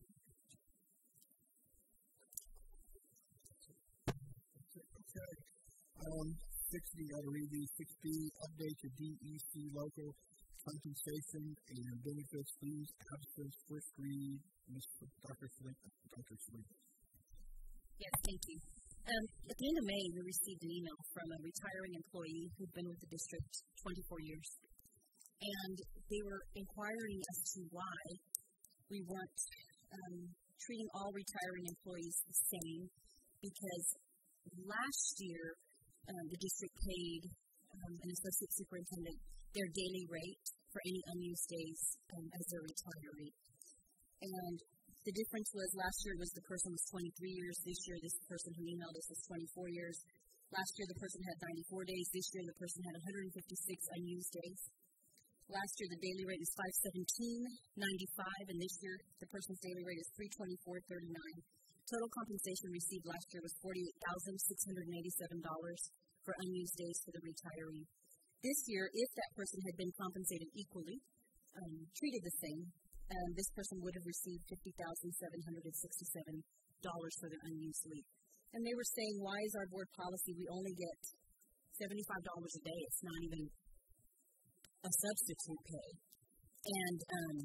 Okay. Um, six B, got to read these. six B, update to D E C local compensation and benefits, fees, absence, first read. Mister Doctor Flint. Doctor Flint. Yes, thank you. Um, at the end of May, we received an email from a retiring employee who'd been with the district twenty-four years. And they were inquiring as to why we weren't um, treating all retiring employees the same, because last year um, the district paid um, an associate superintendent their daily rate for any unused days um, as their retiree. And the difference was last year was the person was twenty-three years. This year, this person who emailed us was twenty-four years. Last year, the person had ninety-four days. This year, the person had one hundred fifty-six unused days. Last year, the daily rate is five seventeen ninety-five, and this year, the person's daily rate is three twenty-four thirty-nine. Total compensation received last year was forty-eight thousand six hundred eighty-seven dollars for unused days for the retiree. This year, if that person had been compensated equally, um, treated the same, um, this person would have received fifty thousand seven hundred sixty-seven dollars for their unused leave. And they were saying, why is our board policy we only get seventy-five dollars a day? It's not even a substitute pay. And, um,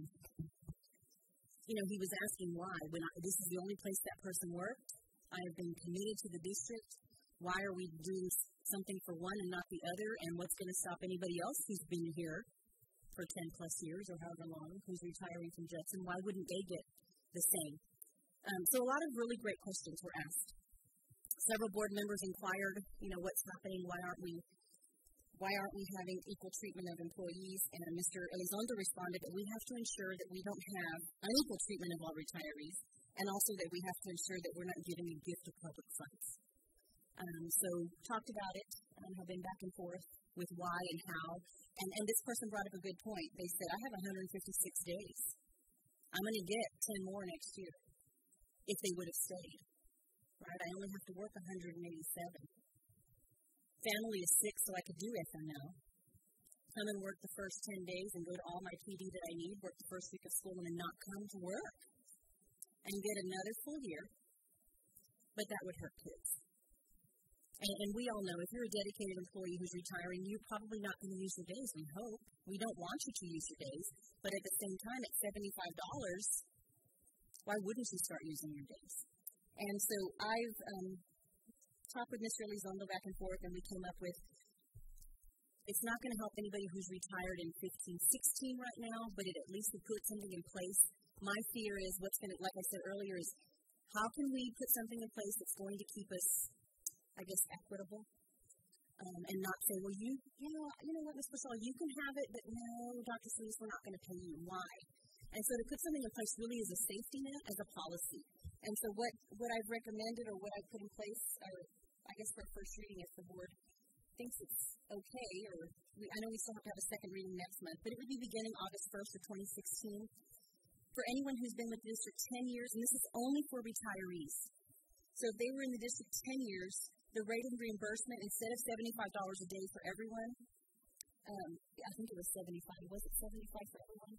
you know, he was asking why. When I, this is the only place that person worked. I have been committed to the district. Why are we doing something for one and not the other? And what's going to stop anybody else who's been here for ten plus years or however long, who's retiring from Judson? Why wouldn't they get the same? Um, so a lot of really great questions were asked. Several board members inquired, you know, what's happening? Why aren't we Why aren't we having equal treatment of employees? And Mister Elizondo responded that we have to ensure that we don't have unequal treatment of all retirees, and also that we have to ensure that we're not giving a gift of public funds. Um, so talked about it, um, have been back and forth with why and how. And, and this person brought up a good point. They said, I have one hundred fifty-six days. I'm going to get ten more next year if they would have stayed. Right? I only have to work one hundred eighty-seven. Family is sick, so I could do F M L. come and work the first ten days and go to all my P D that I need, work the first week of school, and then not come to work and get another full year. But that would hurt kids. And, and we all know if you're a dedicated employee who's retiring, you're probably not going to use your days, we hope. We don't want you to use your days. But at the same time, at seventy-five dollars, why wouldn't you start using your days? And so I've um, talked with Mister Elizondo back and forth, and we came up with it's not going to help anybody who's retired in fifteen, sixteen right now, but it at least would put something in place. My fear is what's going to, like I said earlier, is how can we put something in place that's going to keep us, I guess, equitable, um, and not say, well, you, you know, you know what, Miz Purcell, you can have it, but no, Doctor Solis, we're not going to pay you. Why? And so to put something in place really is a safety net as a policy. And so what, what I've recommended or what I've put in place, or I guess for first reading, if the board thinks it's okay, or we, I know we still have to have a second reading next month, but it would be beginning August first of twenty sixteen. For anyone who's been with the district ten years, and this is only for retirees. So if they were in the district ten years, the rate of reimbursement, instead of seventy-five dollars a day for everyone, um, I think it was seventy-five dollars. Was it seventy-five dollars for everyone?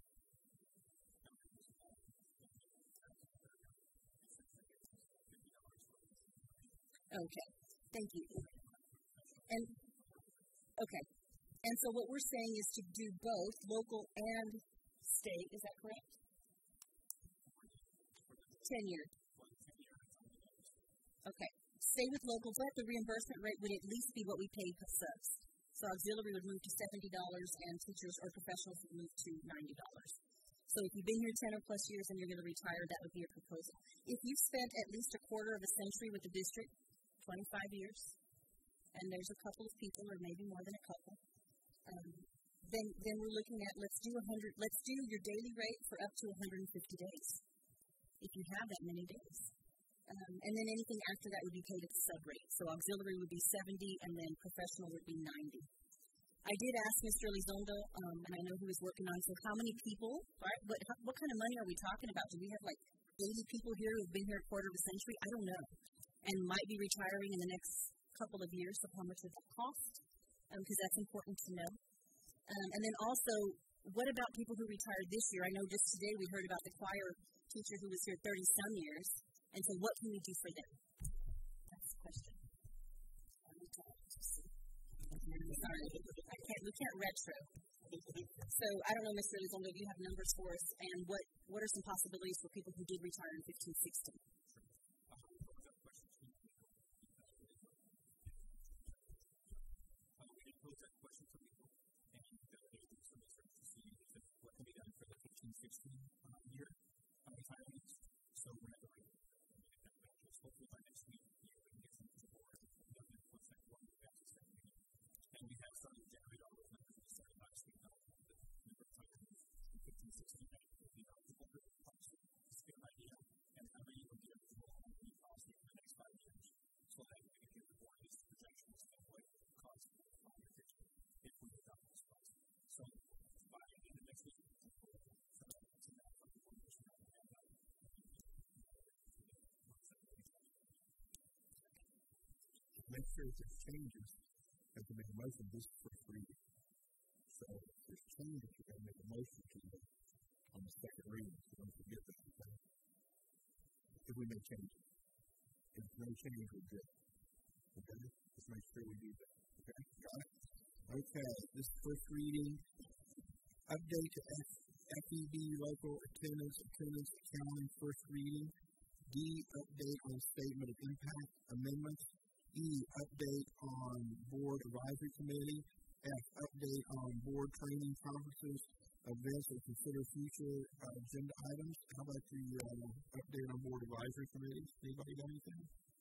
Okay, thank you. And okay, and so what we're saying is to do both local and state. Is that correct? Ten years. Okay. Stay with local, but the reimbursement rate would at least be what we pay for subs. So auxiliary would move to seventy dollars, and teachers or professionals would move to ninety dollars. So if you've been here ten or plus years and you're going to retire, that would be a proposal. If you've spent at least a quarter of a century with the district, twenty-five years, and there's a couple of people, or maybe more than a couple, um, then then we're looking at let's do a hundred. Let's do your daily rate for up to one hundred fifty days, if you have that many days. Um, and then anything after that would be paid at the sub rate. So auxiliary would be seventy, and then professional would be ninety. I did ask Mister Elizondo, um, and I know he was working on, so how many people, right? What, how, what kind of money are we talking about? Do we have like eighty people here who've been here a quarter of a century? I don't know. And might be retiring in the next couple of years, so how much would that cost? Because um, that's important to know. Um, and then also, what about people who retired this year? I know just today we heard about the choir teacher who was here thirty-some years. And so what can we do for them? That's the question. Sorry, I can't, we can't retro. So I don't know, Mister Elizondo, do you have numbers for us? And what, what are some possibilities for people who did retire in fifteen, sixteen? What can be done for the fifteen, sixteen year retirement? So we're not going to hopefully by next week, you know, we can get some support. You know, what's that one we've got to start doing. And we have started to generate all those numbers. We started last week now. The number of times fifteen, sixteen, fifty dollars a quarter. Just to get an idea. And how many will be eligible on the policy for the next five years. So that we can give the board these projections of what it will cost for the five year picture if we adopt this policy. So by the end of next week, we can pull some of that to that from the board. Make sure if there's changes, you have to make a motion this first reading. So if there's changes, you got to make a motion to them on the second reading. So don't forget that. Okay? If we make changes. If there's no change, we're good. Okay? Just make sure we do that. Okay? Got it? Okay. This first reading. Update to F E B local attendance, attendance accounting, first reading. D, update on statement of impact amendments. E, update on board advisory committee. F, update on board training conferences, events, and consider future uh, agenda items. How about the uh, update on board advisory committees? Anybody got anything?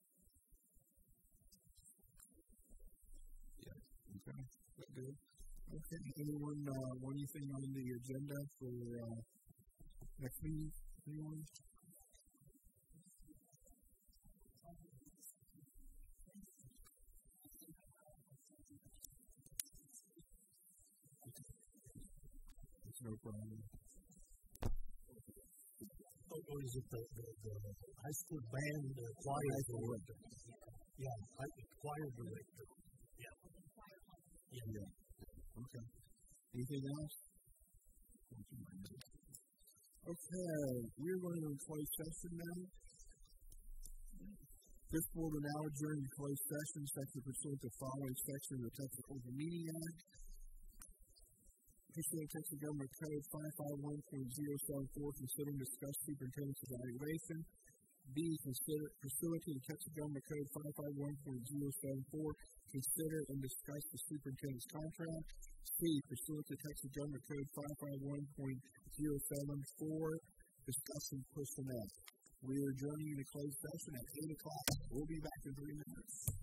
Yeah. Okay. That good. Okay. Anyone uh, want anything on the agenda for uh, next meeting? Anyone? No problem. Or is it the, the, the high school band uh, choir director? Yeah, high, choir director. Yeah. Yeah. Yeah. Okay. Anything else? Okay, we're going to close session now. This board will now adjourn to closed session, section pursuant to following section of the Texas Open Meeting Act. Pursuant to Texas Government Code five five one point zero seven four, consider and discuss superintendent's evaluation. B, consider, pursuant to the Texas Government Code five five one point zero seven four, consider and discuss the superintendent's contract. C, pursuant to Texas Government Code five five one point zero seven four, discussing personnel. We are adjourning to closed session at eight o'clock. We'll be back in three minutes.